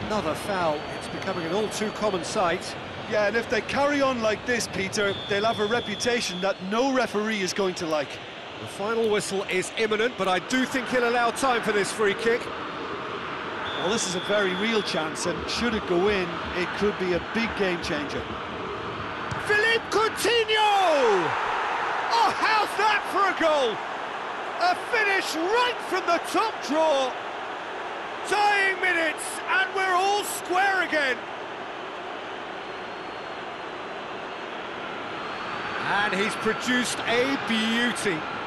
Another foul. It's becoming an all too common sight. Yeah, and if they carry on like this, Peter, they'll have a reputation that no referee is going to like. The final whistle is imminent, but I do think he'll allow time for this free kick. Well, this is a very real chance, and should it go in, it could be a big game changer. Philippe Coutinho! Oh, how's that for a goal? A finish right from the top draw. Dying minutes, and we're all square again. And he's produced a beauty.